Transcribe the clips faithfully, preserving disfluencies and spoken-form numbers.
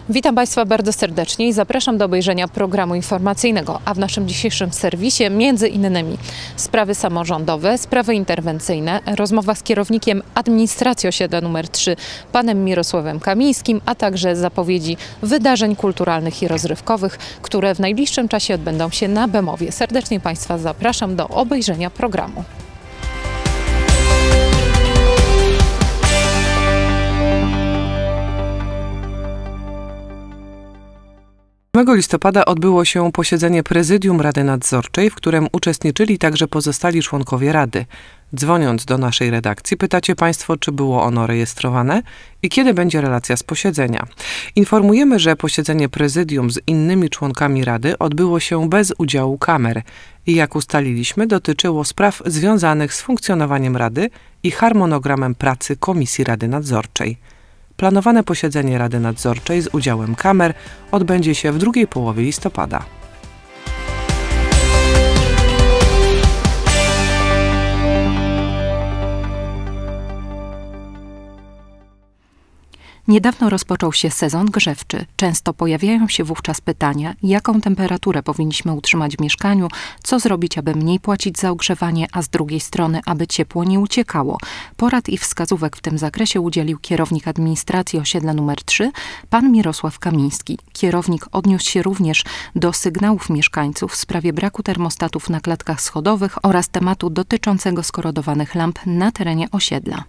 Witam Państwa bardzo serdecznie i zapraszam do obejrzenia programu informacyjnego, a w naszym dzisiejszym serwisie między innymi sprawy samorządowe, sprawy interwencyjne, rozmowa z kierownikiem administracji osiedla numer trzy, panem Mirosławem Kamińskim, a także zapowiedzi wydarzeń kulturalnych i rozrywkowych, które w najbliższym czasie odbędą się na Bemowie. Serdecznie Państwa zapraszam do obejrzenia programu. ósmego listopada odbyło się posiedzenie Prezydium Rady Nadzorczej, w którym uczestniczyli także pozostali członkowie Rady. Dzwoniąc do naszej redakcji, pytacie Państwo, czy było ono rejestrowane i kiedy będzie relacja z posiedzenia. Informujemy, że posiedzenie Prezydium z innymi członkami Rady odbyło się bez udziału kamer i jak ustaliliśmy, dotyczyło spraw związanych z funkcjonowaniem Rady i harmonogramem pracy Komisji Rady Nadzorczej. Planowane posiedzenie Rady Nadzorczej z udziałem kamer odbędzie się w drugiej połowie listopada. Niedawno rozpoczął się sezon grzewczy. Często pojawiają się wówczas pytania, jaką temperaturę powinniśmy utrzymać w mieszkaniu, co zrobić, aby mniej płacić za ogrzewanie, a z drugiej strony, aby ciepło nie uciekało. Porad i wskazówek w tym zakresie udzielił kierownik administracji osiedla numer trzy, pan Mirosław Kamiński. Kierownik odniósł się również do sygnałów mieszkańców w sprawie braku termostatów na klatkach schodowych oraz tematu dotyczącego skorodowanych lamp na terenie osiedla.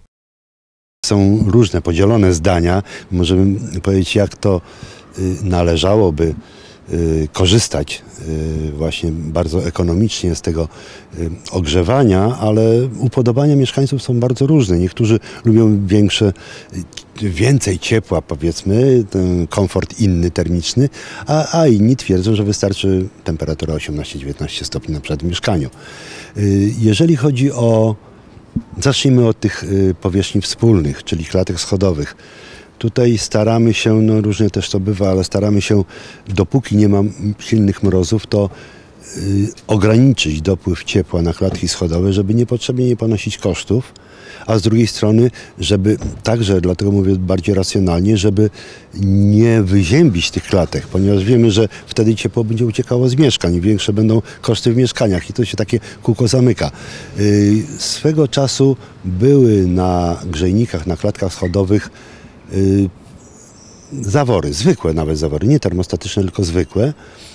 Są różne podzielone zdania. Możemy powiedzieć, jak to należałoby korzystać właśnie bardzo ekonomicznie z tego ogrzewania, ale upodobania mieszkańców są bardzo różne. Niektórzy lubią większe, więcej ciepła, powiedzmy, ten komfort inny, termiczny, a, a inni twierdzą, że wystarczy temperatura osiemnaście dziewiętnaście stopni na przykład w mieszkaniu. Jeżeli chodzi o Zacznijmy od tych powierzchni wspólnych, czyli klatek schodowych. Tutaj staramy się, no różnie też to bywa, ale staramy się, dopóki nie ma silnych mrozów, to y, ograniczyć dopływ ciepła na klatki schodowe, żeby niepotrzebnie nie ponosić kosztów, a z drugiej strony, żeby także, dlatego mówię bardziej racjonalnie, żeby nie wyziębić tych klatek, ponieważ wiemy, że wtedy ciepło będzie uciekało z mieszkań, większe będą koszty w mieszkaniach i to się takie kółko zamyka. Yy, swego czasu były na grzejnikach, na klatkach schodowych yy, zawory, zwykłe nawet zawory, nie termostatyczne, tylko zwykłe,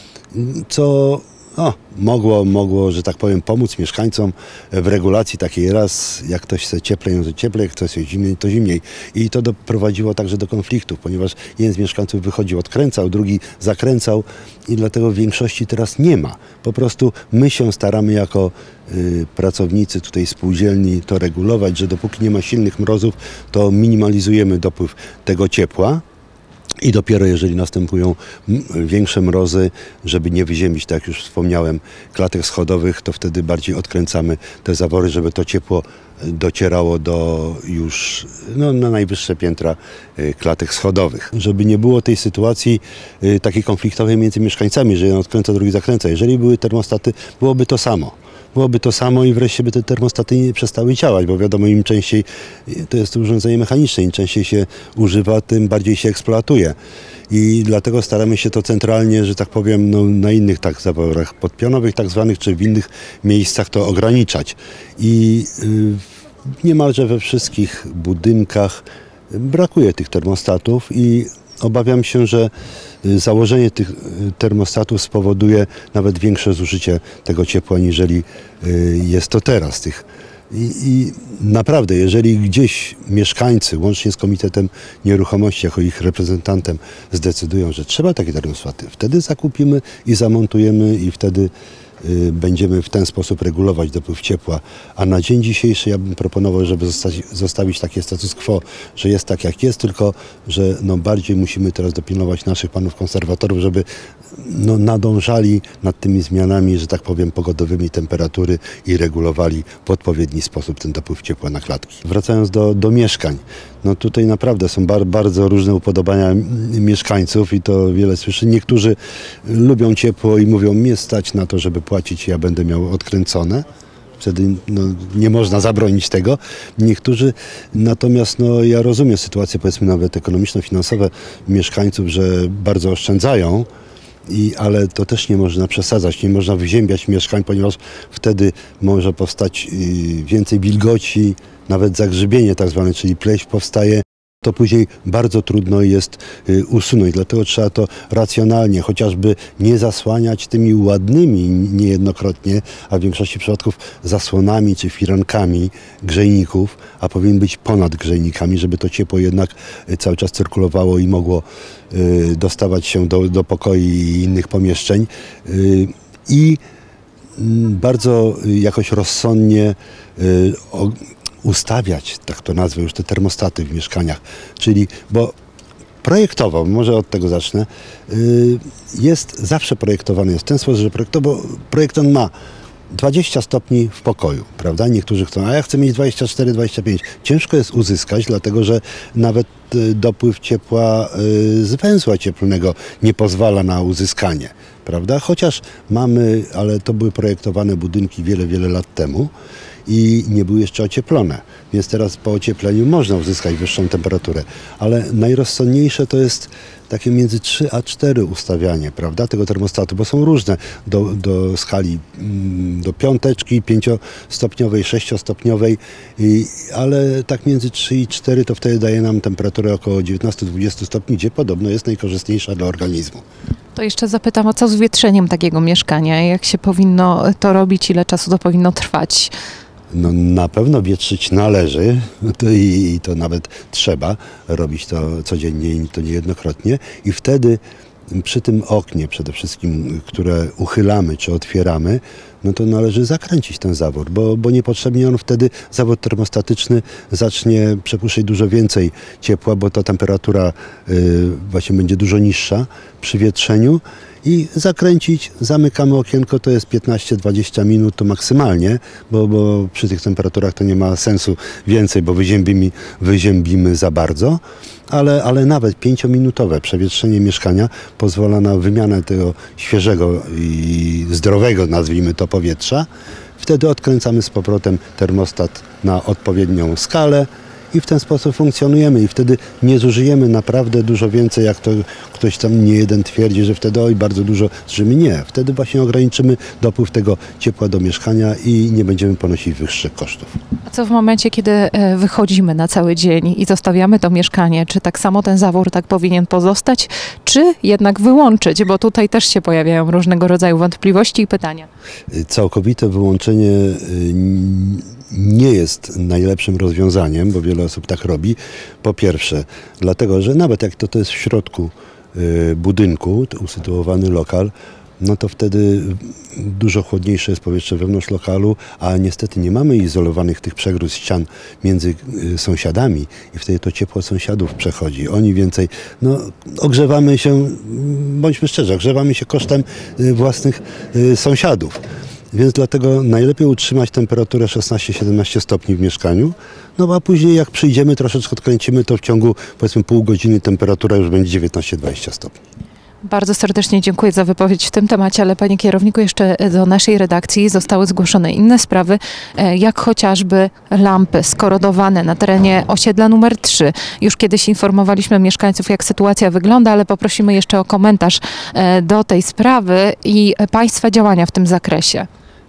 co O, mogło, mogło, że tak powiem, pomóc mieszkańcom w regulacji takiej raz, jak ktoś chce cieplej, no to cieplej, jak ktoś chce zimniej, to zimniej. I to doprowadziło także do konfliktów, ponieważ jeden z mieszkańców wychodził, odkręcał, drugi zakręcał i dlatego w większości teraz nie ma. Po prostu my się staramy jako y, pracownicy tutaj spółdzielni to regulować, że dopóki nie ma silnych mrozów, to minimalizujemy dopływ tego ciepła. I dopiero jeżeli następują większe mrozy, żeby nie wyziemić, tak jak już wspomniałem, klatek schodowych, to wtedy bardziej odkręcamy te zawory, żeby to ciepło docierało do już no, na najwyższe piętra klatek schodowych. Żeby nie było tej sytuacji takiej konfliktowej między mieszkańcami, że jeden odkręca, drugi zakręca. Jeżeli były termostaty, byłoby to samo. Byłoby to samo i wreszcie by te termostaty nie przestały działać, bo wiadomo, im częściej, to jest urządzenie mechaniczne, im częściej się używa, tym bardziej się eksploatuje. I dlatego staramy się to centralnie, że tak powiem, no, na innych tak zaworach podpionowych tak zwanych, czy w innych miejscach to ograniczać. I yy, niemalże we wszystkich budynkach brakuje tych termostatów i obawiam się, że założenie tych termostatów spowoduje nawet większe zużycie tego ciepła, niżeli jest to teraz. Tych. I, I naprawdę, jeżeli gdzieś mieszkańcy, łącznie z Komitetem Nieruchomości, jako ich reprezentantem, zdecydują, że trzeba takie termostaty, wtedy zakupimy i zamontujemy i wtedy będziemy w ten sposób regulować dopływ ciepła. A na dzień dzisiejszy ja bym proponował, żeby zostać, zostawić takie status quo, że jest tak jak jest, tylko że no bardziej musimy teraz dopilnować naszych panów konserwatorów, żeby no nadążali nad tymi zmianami, że tak powiem, pogodowymi temperatury i regulowali w odpowiedni sposób ten dopływ ciepła na klatki. Wracając do, do mieszkań, no tutaj naprawdę są bar, bardzo różne upodobania mieszkańców i to wiele słyszę. Niektórzy lubią ciepło i mówią, mnie stać na to, żeby płacić, ja będę miał odkręcone. Wtedy no, nie można zabronić tego. Niektórzy, natomiast no, ja rozumiem sytuację, powiedzmy nawet ekonomiczno-finansowe mieszkańców, że bardzo oszczędzają, I, ale to też nie można przesadzać, nie można wyziębiać mieszkań, ponieważ wtedy może powstać y, więcej wilgoci, nawet zagrzybienie tak zwane, czyli pleśń powstaje. To później bardzo trudno jest y, usunąć, dlatego trzeba to racjonalnie, chociażby nie zasłaniać tymi ładnymi niejednokrotnie, a w większości przypadków zasłonami czy firankami grzejników, a powinien być ponad grzejnikami, żeby to ciepło jednak y, cały czas cyrkulowało i mogło y, dostawać się do, do pokoi i innych pomieszczeń. Y, I y, bardzo y, jakoś rozsądnie y, o, ustawiać, tak to nazwę, już te termostaty w mieszkaniach. Czyli, bo projektowo, może od tego zacznę, jest zawsze projektowany jest w ten sposób, że projektowo, projektant ma dwadzieścia stopni w pokoju, prawda? Niektórzy chcą, a ja chcę mieć dwadzieścia cztery dwadzieścia pięć. Ciężko jest uzyskać, dlatego że nawet dopływ ciepła z węzła cieplnego nie pozwala na uzyskanie, prawda? Chociaż mamy, ale to były projektowane budynki wiele, wiele lat temu i nie były jeszcze ocieplone, więc teraz po ociepleniu można uzyskać wyższą temperaturę, ale najrozsądniejsze to jest takie między trzy a cztery ustawianie, prawda, tego termostatu, bo są różne do, do skali, do piąteczki, pięciostopniowej, sześciostopniowej, i, ale tak między trzy i cztery to wtedy daje nam temperaturę około dziewiętnaście do dwudziestu stopni, gdzie podobno jest najkorzystniejsza dla organizmu. To jeszcze zapytam, o co z wietrzeniem takiego mieszkania? Jak się powinno to robić? Ile czasu to powinno trwać? No, na pewno wietrzyć należy to i, i to nawet trzeba robić to codziennie i to niejednokrotnie. I wtedy przy tym oknie przede wszystkim, które uchylamy czy otwieramy, no to należy zakręcić ten zawór, bo, bo niepotrzebnie on wtedy, zawór termostatyczny, zacznie przepuszczać dużo więcej ciepła, bo ta temperatura y, właśnie będzie dużo niższa przy wietrzeniu. I zakręcić, zamykamy okienko, to jest piętnaście dwadzieścia minut, to maksymalnie, bo, bo przy tych temperaturach to nie ma sensu więcej, bo wyziębimy, wyziębimy za bardzo, ale, ale nawet pięciominutowe przewietrzenie mieszkania pozwala na wymianę tego świeżego i zdrowego, nazwijmy to, powietrza. Wtedy odkręcamy z powrotem termostat na odpowiednią skalę i w ten sposób funkcjonujemy i wtedy nie zużyjemy naprawdę dużo więcej, jak to ktoś tam nie jeden twierdzi, że wtedy oj, bardzo dużo zużyjemy. Nie, wtedy właśnie ograniczymy dopływ tego ciepła do mieszkania i nie będziemy ponosić wyższych kosztów. A co w momencie, kiedy wychodzimy na cały dzień i zostawiamy to mieszkanie, czy tak samo ten zawór tak powinien pozostać, czy jednak wyłączyć, bo tutaj też się pojawiają różnego rodzaju wątpliwości i pytania. Całkowite wyłączenie nie jest najlepszym rozwiązaniem, bo wiele osób tak robi. Po pierwsze, dlatego, że nawet jak to, to jest w środku budynku, usytuowany lokal, no to wtedy dużo chłodniejsze jest powietrze wewnątrz lokalu, a niestety nie mamy izolowanych tych przegród ścian między sąsiadami i wtedy to ciepło sąsiadów przechodzi. Oni więcej, no ogrzewamy się, bądźmy szczerzy, ogrzewamy się kosztem własnych sąsiadów. Więc dlatego najlepiej utrzymać temperaturę szesnaście siedemnaście stopni w mieszkaniu, no a później jak przyjdziemy, troszeczkę odkręcimy, to w ciągu powiedzmy pół godziny temperatura już będzie dziewiętnaście dwadzieścia stopni. Bardzo serdecznie dziękuję za wypowiedź w tym temacie, ale panie kierowniku, jeszcze do naszej redakcji zostały zgłoszone inne sprawy, jak chociażby lampy skorodowane na terenie osiedla numer trzy. Już kiedyś informowaliśmy mieszkańców, jak sytuacja wygląda, ale poprosimy jeszcze o komentarz do tej sprawy i państwa działania w tym zakresie.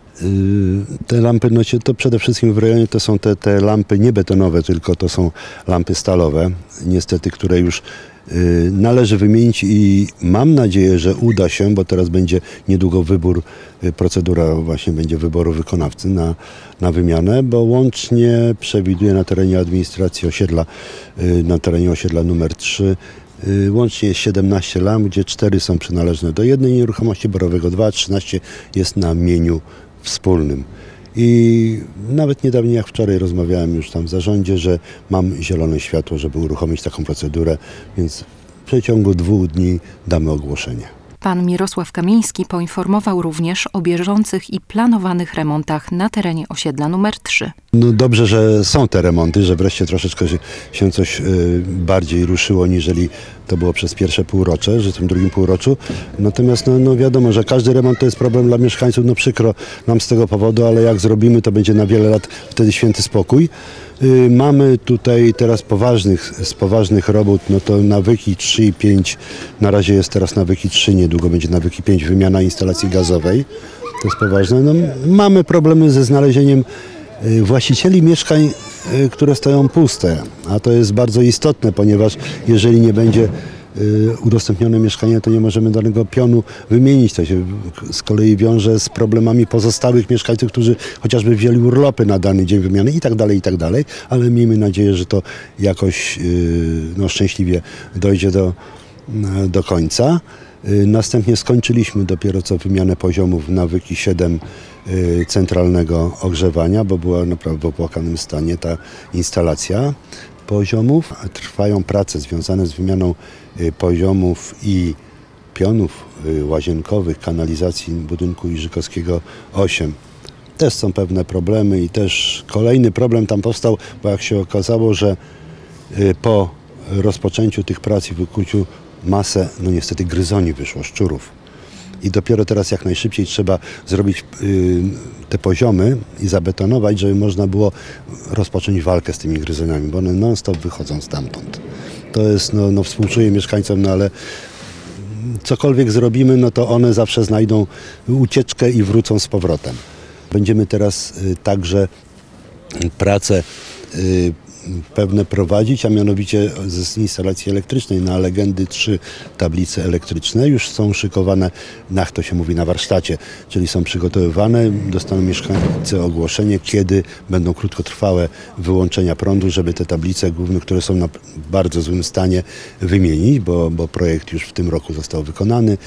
Te lampy, no to przede wszystkim w rejonie to są te, te lampy nie betonowe, tylko to są lampy stalowe, niestety, które już y, należy wymienić i mam nadzieję, że uda się, bo teraz będzie niedługo wybór, y, procedura właśnie będzie wyboru wykonawcy na, na wymianę, bo łącznie przewiduje na terenie administracji osiedla, y, na terenie osiedla numer trzy, y, łącznie jest siedemnaście lamp, gdzie cztery są przynależne do jednej nieruchomości borowego, dwa, trzynaście jest na mieniu wspólnym. I nawet niedawno, jak wczoraj rozmawiałem już tam w zarządzie, że mam zielone światło, żeby uruchomić taką procedurę, więc w przeciągu dwóch dni damy ogłoszenie. Pan Mirosław Kamiński poinformował również o bieżących i planowanych remontach na terenie osiedla numer trzy. No dobrze, że są te remonty, że wreszcie troszeczkę się coś bardziej ruszyło, niżeli to było przez pierwsze półrocze, że w tym drugim półroczu. Natomiast no, no wiadomo, że każdy remont to jest problem dla mieszkańców. No przykro nam z tego powodu, ale jak zrobimy, to będzie na wiele lat wtedy święty spokój. Yy, mamy tutaj teraz poważnych, z poważnych robót, no to nawyki trzy i pięć, na razie jest teraz nawyki trzy, niedługo będzie nawyki pięć, wymiana instalacji gazowej. To jest poważne. No, mamy problemy ze znalezieniem właścicieli mieszkań, które stoją puste, a to jest bardzo istotne, ponieważ jeżeli nie będzie udostępnione mieszkanie, to nie możemy danego pionu wymienić. To się z kolei wiąże z problemami pozostałych mieszkańców, którzy chociażby wzięli urlopy na dany dzień wymiany i tak dalej, i tak dalej, ale miejmy nadzieję, że to jakoś no, szczęśliwie dojdzie do, do końca. Następnie skończyliśmy dopiero co wymianę poziomów nawyki siedem centralnego ogrzewania, bo była naprawdę w opłakanym stanie ta instalacja poziomów. Trwają prace związane z wymianą poziomów i pionów łazienkowych kanalizacji budynku Iżykowskiego osiem. Też są pewne problemy i też kolejny problem tam powstał, bo jak się okazało, że po rozpoczęciu tych prac i wykuciu masę, no niestety gryzoni wyszło, szczurów. I dopiero teraz jak najszybciej trzeba zrobić y, te poziomy i zabetonować, żeby można było rozpocząć walkę z tymi gryzoniami, bo one non-stop wychodzą stamtąd. To jest, no, no współczuję mieszkańcom, no ale cokolwiek zrobimy, no to one zawsze znajdą ucieczkę i wrócą z powrotem. Będziemy teraz y, także prace y, pewne prowadzić, a mianowicie z instalacji elektrycznej na Legendy trzy tablice elektryczne już są szykowane, jak to się mówi, na warsztacie, czyli są przygotowywane, dostaną mieszkańcy ogłoszenie, kiedy będą krótkotrwałe wyłączenia prądu, żeby te tablice główne, które są na bardzo złym stanie, wymienić, bo, bo projekt już w tym roku został wykonany.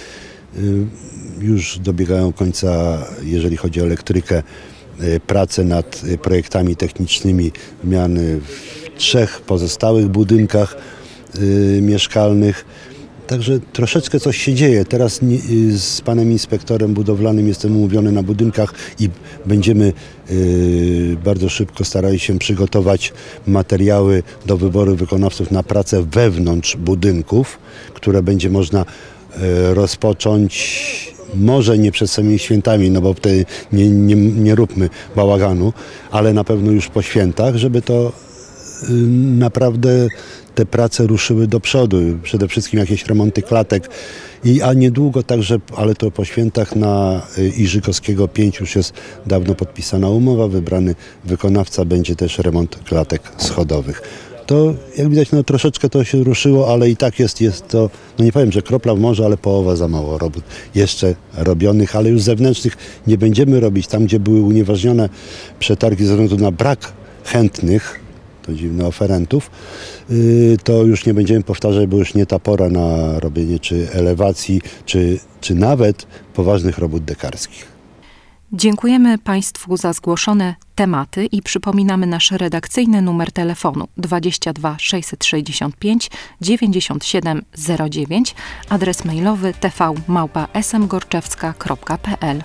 Już dobiegają końca, jeżeli chodzi o elektrykę, prace nad projektami technicznymi wymiany w trzech pozostałych budynkach y, mieszkalnych. Także troszeczkę coś się dzieje. Teraz nie, z panem inspektorem budowlanym jestem umówiony na budynkach i będziemy y, bardzo szybko starali się przygotować materiały do wyboru wykonawców na pracę wewnątrz budynków, które będzie można y, rozpocząć może nie przed samymi świętami, no bo wtedy nie, nie, nie róbmy bałaganu, ale na pewno już po świętach, żeby to y, naprawdę te prace ruszyły do przodu. Przede wszystkim jakieś remonty klatek, I, a niedługo także, ale to po świętach, na Iżykowskiego pięć już jest dawno podpisana umowa, wybrany wykonawca, będzie też remont klatek schodowych. To jak widać, no troszeczkę to się ruszyło, ale i tak jest, jest to, no nie powiem, że kropla w morzu, ale połowa za mało robót jeszcze robionych, ale już zewnętrznych nie będziemy robić. Tam, gdzie były unieważnione przetargi ze względu na brak chętnych, to dziwne, oferentów, yy, to już nie będziemy powtarzać, bo już nie ta pora na robienie czy elewacji, czy, czy nawet poważnych robót dekarskich. Dziękujemy Państwu za zgłoszone tematy i przypominamy nasz redakcyjny numer telefonu dwadzieścia dwa sześćset sześćdziesiąt pięć dziewięćdziesiąt siedem zero dziewięć, adres mailowy t v małpa s m gorczewska kropka p l.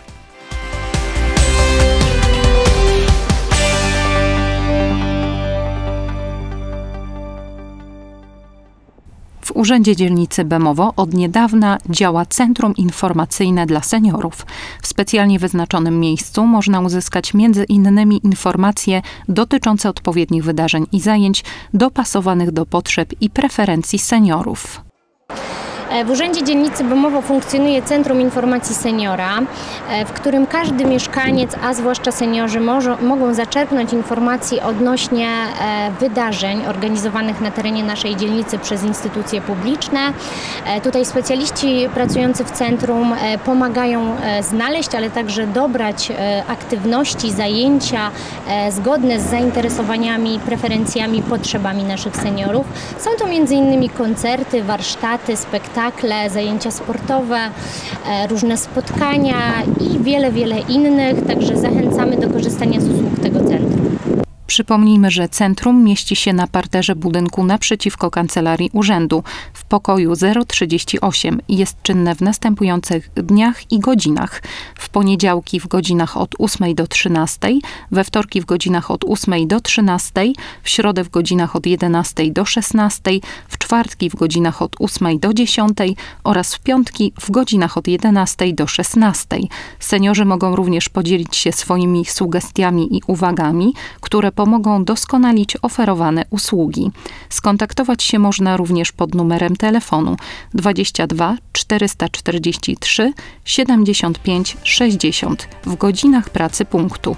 W Urzędzie Dzielnicy Bemowo od niedawna działa Centrum Informacyjne dla Seniorów. W specjalnie wyznaczonym miejscu można uzyskać między innymi informacje dotyczące odpowiednich wydarzeń i zajęć dopasowanych do potrzeb i preferencji seniorów. W Urzędzie Dzielnicy Bemowo funkcjonuje Centrum Informacji Seniora, w którym każdy mieszkaniec, a zwłaszcza seniorzy, może, mogą zaczerpnąć informacji odnośnie wydarzeń organizowanych na terenie naszej dzielnicy przez instytucje publiczne. Tutaj specjaliści pracujący w centrum pomagają znaleźć, ale także dobrać aktywności, zajęcia zgodne z zainteresowaniami, preferencjami, potrzebami naszych seniorów. Są to między innymi koncerty, warsztaty, spektakle, zajęcia sportowe, różne spotkania i wiele, wiele innych, także zachęcamy do korzystania z usług tego centrum. Przypomnijmy, że centrum mieści się na parterze budynku naprzeciwko Kancelarii Urzędu w pokoju zero trzydzieści osiem i jest czynne w następujących dniach i godzinach. W poniedziałki w godzinach od ósmej do trzynastej, we wtorki w godzinach od ósmej do trzynastej, w środę w godzinach od jedenastej do szesnastej, w czwartki w godzinach od ósmej do dziesiątej oraz w piątki w godzinach od jedenastej do szesnastej. Seniorzy mogą również podzielić się swoimi sugestiami i uwagami, które pomogą doskonalić oferowane usługi. Skontaktować się można również pod numerem telefonu dwadzieścia dwa czterysta czterdzieści trzy siedemdziesiąt pięć sześćdziesiąt w godzinach pracy punktu.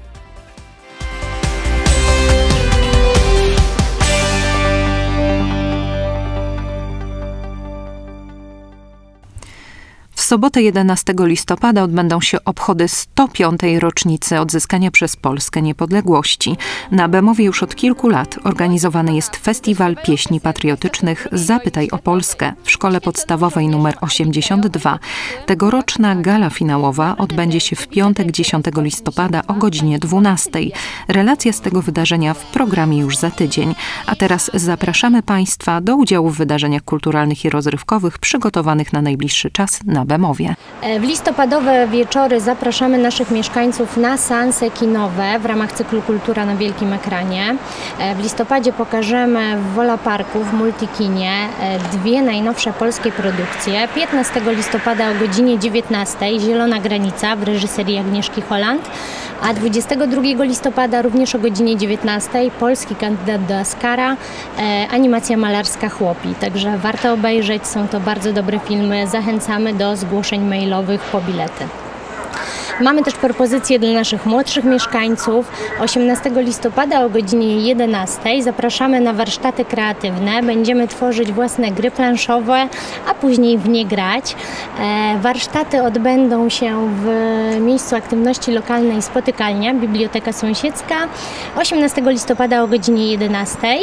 W sobotę jedenastego listopada odbędą się obchody sto piątej rocznicy odzyskania przez Polskę niepodległości. Na Bemowie już od kilku lat organizowany jest festiwal pieśni patriotycznych Zapytaj o Polskę w Szkole Podstawowej nr osiemdziesiąt dwa. Tegoroczna gala finałowa odbędzie się w piątek dziesiątego listopada o godzinie dwunastej. Relacja z tego wydarzenia w programie już za tydzień. A teraz zapraszamy Państwa do udziału w wydarzeniach kulturalnych i rozrywkowych przygotowanych na najbliższy czas na Bemowie. W listopadowe wieczory zapraszamy naszych mieszkańców na seanse kinowe w ramach cyklu Kultura na wielkim ekranie. W listopadzie pokażemy w Wola Parku w Multikinie dwie najnowsze polskie produkcje. piętnastego listopada o godzinie dziewiętnastej Zielona granica w reżyserii Agnieszki Holland, a dwudziestego drugiego listopada również o godzinie dziewiętnastej polski kandydat do Oscara, animacja malarska Chłopi. Także warto obejrzeć, są to bardzo dobre filmy. Zachęcamy do zgłoszeń mailowych po bilety. Mamy też propozycje dla naszych młodszych mieszkańców. osiemnastego listopada o godzinie jedenastej zapraszamy na warsztaty kreatywne. Będziemy tworzyć własne gry planszowe, a później w nie grać. Warsztaty odbędą się w miejscu aktywności lokalnej Spotykalnia, Biblioteka Sąsiedzka. osiemnastego listopada o godzinie jedenastej.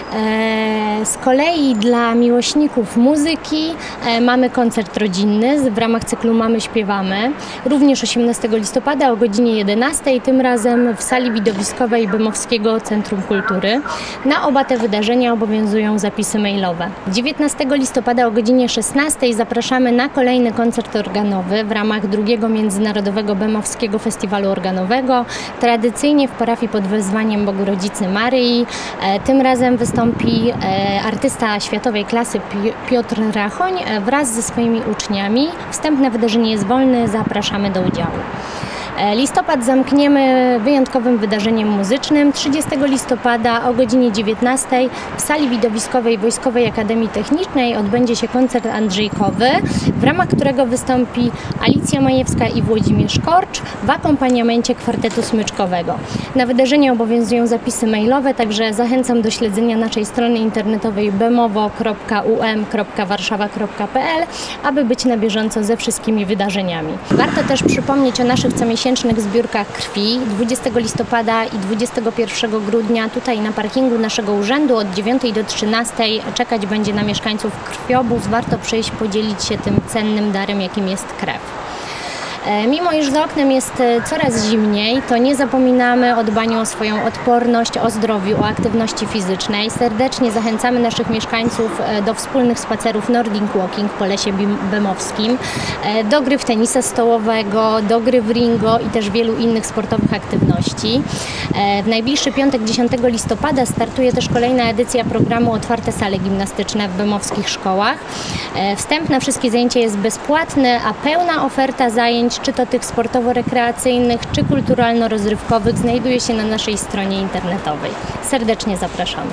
Z kolei dla miłośników muzyki mamy koncert rodzinny w ramach cyklu Mamy Śpiewamy. Również osiemnastego listopada o godzinie jedenastej, tym razem w sali widowiskowej Bemowskiego Centrum Kultury. Na oba te wydarzenia obowiązują zapisy mailowe. dziewiętnastego listopada o godzinie szesnastej zapraszamy na kolejny koncert organowy w ramach drugiego Międzynarodowego Bemowskiego Festiwalu Organowego. Tradycyjnie w parafii pod wezwaniem Bogu Rodzicy Maryi. Tym razem wystąpi artysta światowej klasy Piotr Rachoń wraz ze swoimi uczniami. Wstępne wydarzenie jest wolne, zapraszamy do udziału. Listopad zamkniemy wyjątkowym wydarzeniem muzycznym. trzydziestego listopada o godzinie dziewiętnastej w sali widowiskowej Wojskowej Akademii Technicznej odbędzie się koncert andrzejkowy, w ramach którego wystąpi Alicja Majewska i Włodzimierz Korcz w akompaniamencie kwartetu smyczkowego. Na wydarzenie obowiązują zapisy mailowe, także zachęcam do śledzenia naszej strony internetowej bemowo kropka u m kropka warszawa kropka p l, aby być na bieżąco ze wszystkimi wydarzeniami. Warto też przypomnieć o naszych comiesięcznych zbiórkach krwi. dwudziestego listopada i dwudziestego pierwszego grudnia tutaj na parkingu naszego urzędu od dziewiątej do trzynastej czekać będzie na mieszkańców krwiobóz. Warto przyjść, podzielić się tym cennym darem, jakim jest krew. Mimo iż za oknem jest coraz zimniej, to nie zapominamy o dbaniu o swoją odporność, o zdrowiu, o aktywności fizycznej. Serdecznie zachęcamy naszych mieszkańców do wspólnych spacerów Nordic Walking po Lesie Bemowskim, do gry w tenisa stołowego, do gry w ringo i też wielu innych sportowych aktywności. W najbliższy piątek dziesiątego listopada startuje też kolejna edycja programu Otwarte Sale Gimnastyczne w bemowskich szkołach. Wstęp na wszystkie zajęcia jest bezpłatny, a pełna oferta zajęć, czy to tych sportowo-rekreacyjnych, czy kulturalno-rozrywkowych, znajduje się na naszej stronie internetowej. Serdecznie zapraszamy.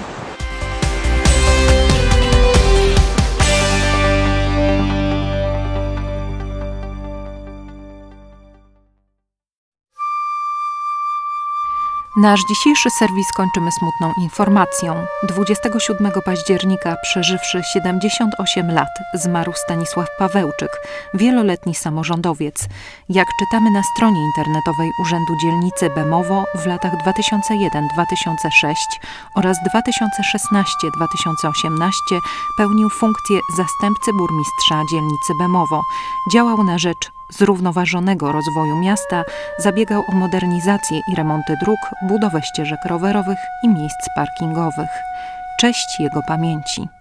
Nasz dzisiejszy serwis kończymy smutną informacją. dwudziestego siódmego października, przeżywszy siedemdziesiąt osiem lat, zmarł Stanisław Pawełczyk, wieloletni samorządowiec. Jak czytamy na stronie internetowej Urzędu Dzielnicy Bemowo, w latach dwa tysiące pierwszy do dwa tysiące szóstego oraz dwa tysiące szesnastego do dwa tysiące osiemnastego pełnił funkcję zastępcy burmistrza dzielnicy Bemowo. Działał na rzecz zrównoważonego rozwoju miasta zabiegał o modernizację i remonty dróg, budowę ścieżek rowerowych i miejsc parkingowych. Cześć jego pamięci.